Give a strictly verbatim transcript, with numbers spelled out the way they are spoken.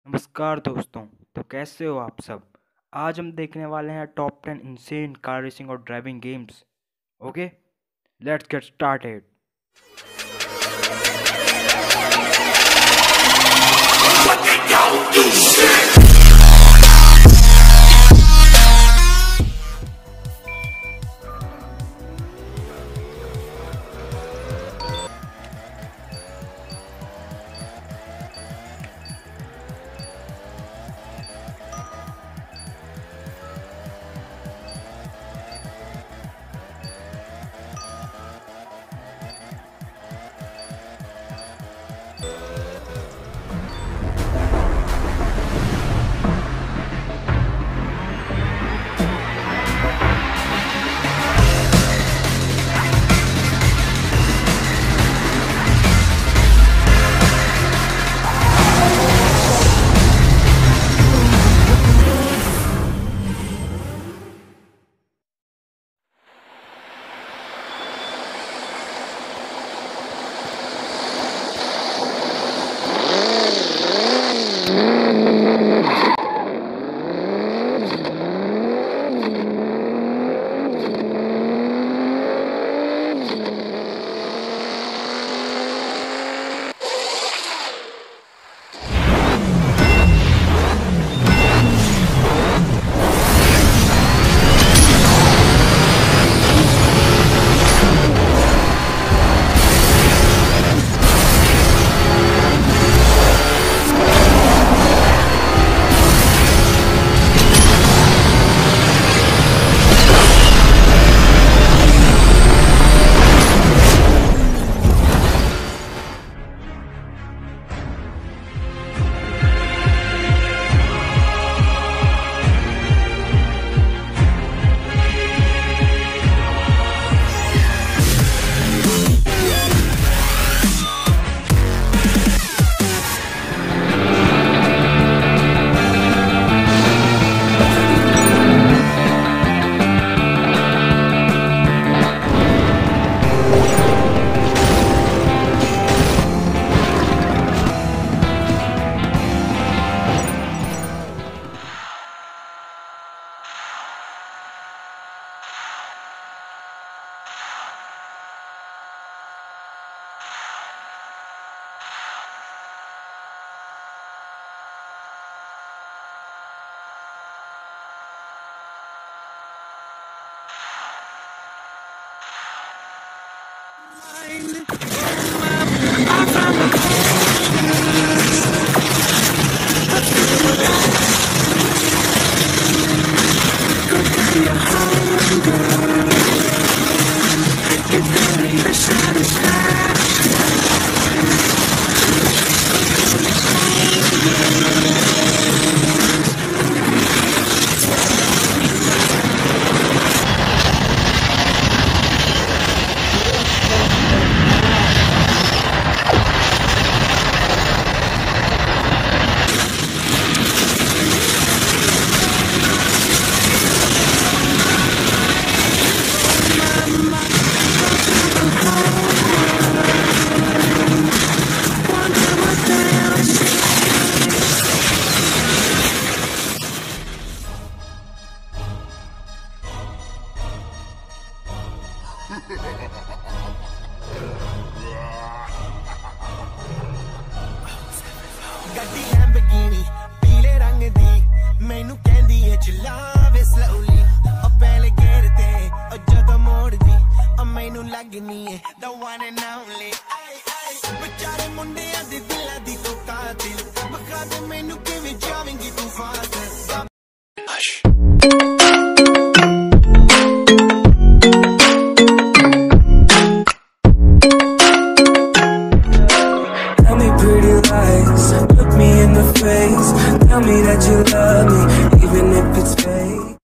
नमस्कार दोस्तों। तो कैसे हो आप सब। आज हम देखने वाले हैं top ten insane car racing और driving games. Okay, let's get started. ਗੱਡੀ ਲੈਂਬਰਗਿਨੀ ਪੀਲੇ ਰੰਗ ਦੀ ਮੈਨੂੰ ਕਹਿੰਦੀ ਏ ਚਲਾਵੇ ਸਲੋਲੀ ਉਹ ਪਹਿਲੇ ਗੇਰ ਤੇ ਉਹ ਜਦੋਂ ਮੋੜਦੀ ਉਹ ਮੈਨੂੰ ਲੱਗਨੀ ਏ the one and only ਵਿਚਾਰੇ ਮੁੰਡਿਆਂ ਦੇ ਦਿਲਾਂ ਦੀ ਤੂੰ ਕਾਤਿਲ ਬਖਾ ਦੇ ਮੈਨੂੰ ਕਿਵੇਂ ਜਾਵੇਂਗੀ ਤੂੰ ਫਾਸਟ